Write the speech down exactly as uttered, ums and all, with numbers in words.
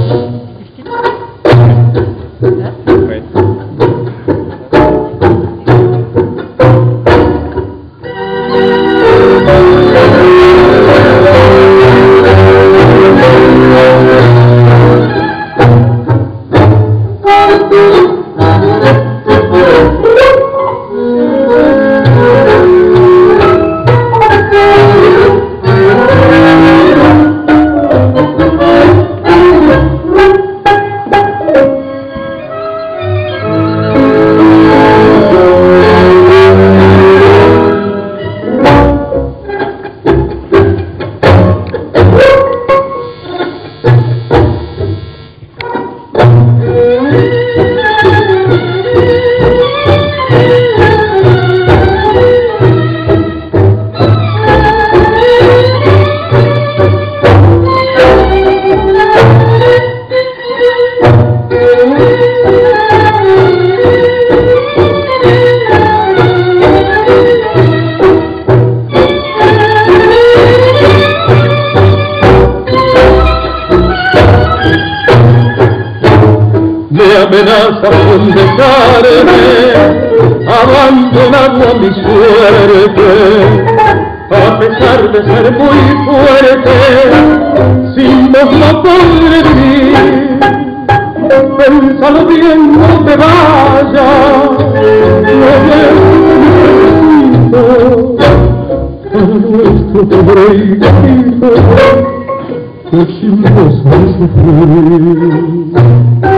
amenaza con dejarme abandonado a mi suerte, a pesar de ser muy fuerte, sin vos no podré vivir. Pénsalo bien, no te vayas, no necesito a nuestro pobre hijito, que sin vos no sufrir.